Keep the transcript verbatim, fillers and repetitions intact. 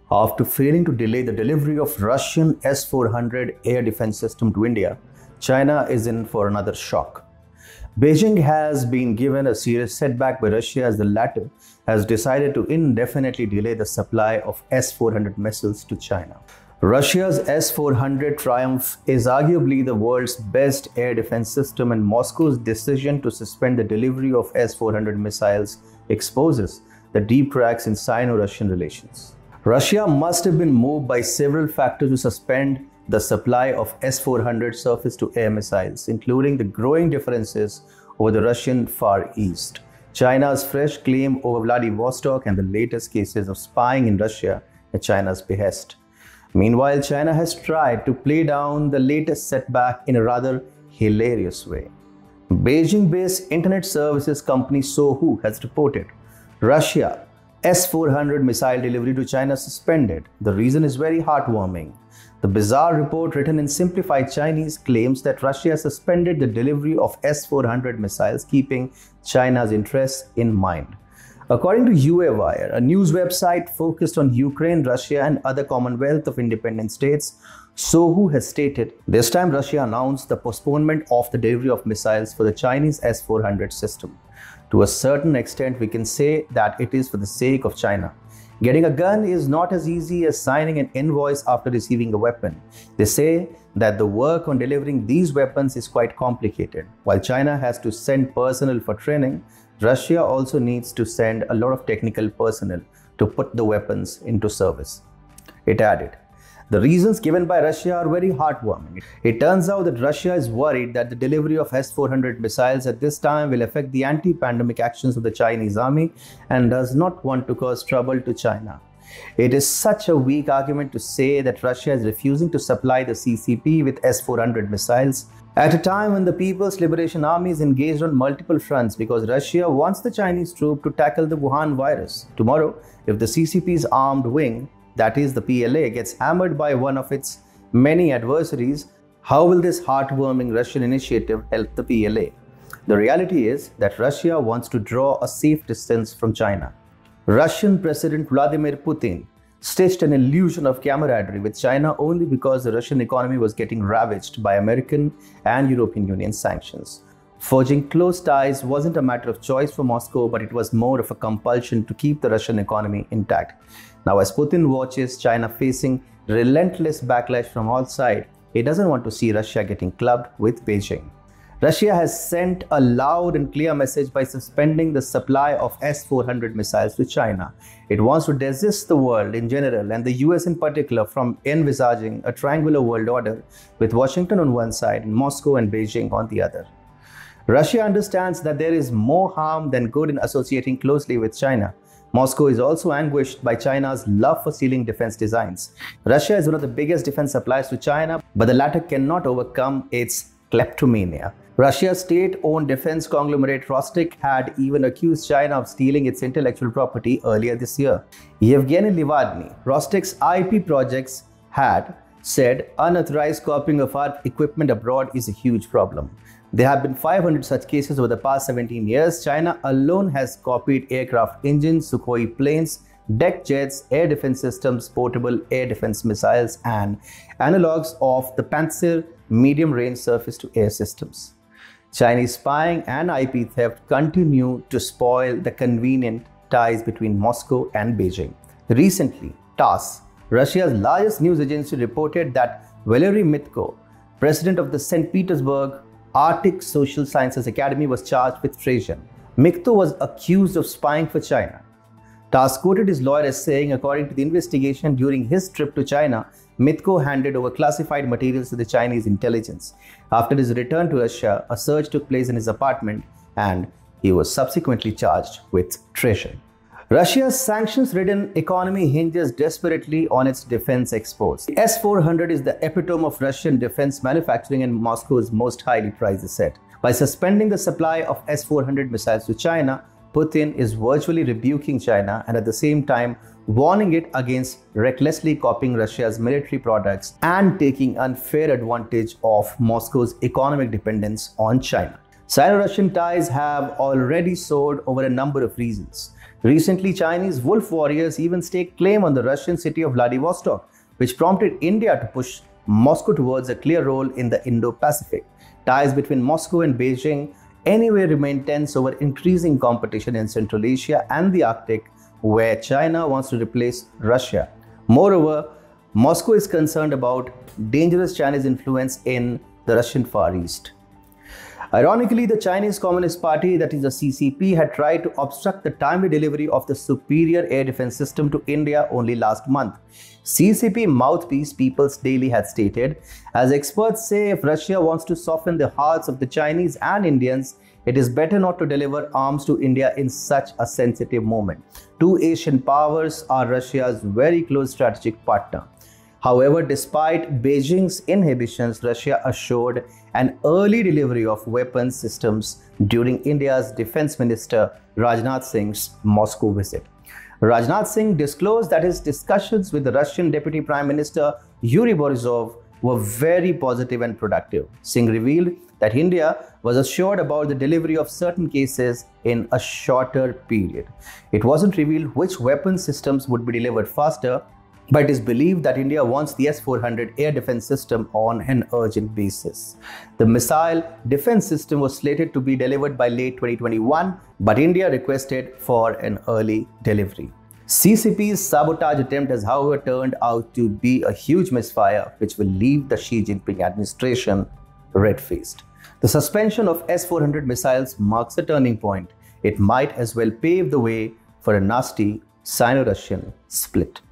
After failing to delay the delivery of Russian S four hundred air defense system to India, China is in for another shock. Beijing has been given a serious setback by Russia as the latter has decided to indefinitely delay the supply of S four hundred missiles to China. Russia's S four hundred Triumph is arguably the world's best air defense system, and Moscow's decision to suspend the delivery of S four hundred missiles exposes the deep cracks in Sino-Russian relations. Russia must have been moved by several factors to suspend the supply of S four hundred surface-to-air missiles, including the growing differences over the Russian Far East, China's fresh claim over Vladivostok, and the latest cases of spying in Russia at China's behest. Meanwhile, China has tried to play down the latest setback in a rather hilarious way. Beijing-based internet services company Sohu has reported Russia S four hundred missile delivery to China suspended. The reason is very heartwarming. The bizarre report, written in simplified Chinese, claims that Russia suspended the delivery of S four hundred missiles, keeping China's interests in mind. According to U A Wire, a news website focused on Ukraine, Russia, and other Commonwealth of Independent States, Sohu has stated, this time Russia announced the postponement of the delivery of missiles for the Chinese S four hundred system. To a certain extent, we can say that it is for the sake of China. Getting a gun is not as easy as signing an invoice after receiving a weapon. They say that the work on delivering these weapons is quite complicated. While China has to send personnel for training, Russia also needs to send a lot of technical personnel to put the weapons into service. It added, the reasons given by Russia are very heartwarming. It turns out that Russia is worried that the delivery of S four hundred missiles at this time will affect the anti-pandemic actions of the Chinese army and does not want to cause trouble to China. It is such a weak argument to say that Russia is refusing to supply the C C P with S four hundred missiles at a time when the People's Liberation Army is engaged on multiple fronts because Russia wants the Chinese troop to tackle the Wuhan virus. Tomorrow, if the C C P's armed wing, that is the P L A, gets hammered by one of its many adversaries, how will this heartwarming Russian initiative help the P L A? The reality is that Russia wants to draw a safe distance from China. Russian President Vladimir Putin stitched an illusion of camaraderie with China only because the Russian economy was getting ravaged by American and European Union sanctions. Forging close ties wasn't a matter of choice for Moscow, but it was more of a compulsion to keep the Russian economy intact. Now, as Putin watches China facing relentless backlash from all sides, he doesn't want to see Russia getting clubbed with Beijing. Russia has sent a loud and clear message by suspending the supply of S four hundred missiles to China. It wants to desist the world in general and the U S in particular from envisaging a triangular world order with Washington on one side and Moscow and Beijing on the other. Russia understands that there is more harm than good in associating closely with China. Moscow is also anguished by China's love for stealing defense designs. Russia is one of the biggest defense suppliers to China, but the latter cannot overcome its kleptomania. Russia's state-owned defense conglomerate Rostec had even accused China of stealing its intellectual property earlier this year. Yevgeny Livadny, Rostec's I P projects, had said unauthorized copying of our equipment abroad is a huge problem. There have been five hundred such cases over the past seventeen years. China alone has copied aircraft engines, Sukhoi planes, deck jets, air defense systems, portable air defense missiles, and analogs of the Pantsir medium-range surface-to-air systems. Chinese spying and I P theft continue to spoil the convenient ties between Moscow and Beijing. Recently, TASS, Russia's largest news agency, reported that Valery Mitko, president of the Saint Petersburg Arctic Social Sciences Academy, was charged with treason. Mitko was accused of spying for China. TASS quoted his lawyer as saying, according to the investigation, during his trip to China, Mitko handed over classified materials to the Chinese intelligence. After his return to Russia, a search took place in his apartment and he was subsequently charged with treason. Russia's sanctions-ridden economy hinges desperately on its defense exports. The S four hundred is the epitome of Russian defense manufacturing and Moscow's most highly prized asset. By suspending the supply of S four hundred missiles to China, Putin is virtually rebuking China and at the same time warning it against recklessly copying Russia's military products and taking unfair advantage of Moscow's economic dependence on China. Sino-Russian ties have already soared over a number of reasons. Recently, Chinese wolf warriors even staked claim on the Russian city of Vladivostok, which prompted India to push Moscow towards a clear role in the Indo-Pacific. Ties between Moscow and Beijing anyway remain tense over increasing competition in Central Asia and the Arctic, where China wants to replace Russia. Moreover, Moscow is concerned about dangerous Chinese influence in the Russian Far East. Ironically, the Chinese Communist Party, that is the C C P, had tried to obstruct the timely delivery of the superior air defense system to India only last month. C C P mouthpiece People's Daily had stated, as experts say, if Russia wants to soften the hearts of the Chinese and Indians, it is better not to deliver arms to India in such a sensitive moment. Two Asian powers are Russia's very close strategic partner. However, despite Beijing's inhibitions, Russia assured an early delivery of weapons systems during India's Defense Minister Rajnath Singh's Moscow visit. Rajnath Singh disclosed that his discussions with the Russian Deputy Prime Minister Yuri Borisov were very positive and productive. Singh revealed that India was assured about the delivery of certain cases in a shorter period. It wasn't revealed which weapon systems would be delivered faster, but it is believed that India wants the S four hundred air defense system on an urgent basis. The missile defense system was slated to be delivered by late twenty twenty-one, but India requested for an early delivery. C C P's sabotage attempt has, however, turned out to be a huge misfire, which will leave the Xi Jinping administration red-faced. The suspension of S four hundred missiles marks a turning point. It might as well pave the way for a nasty Sino-Russian split.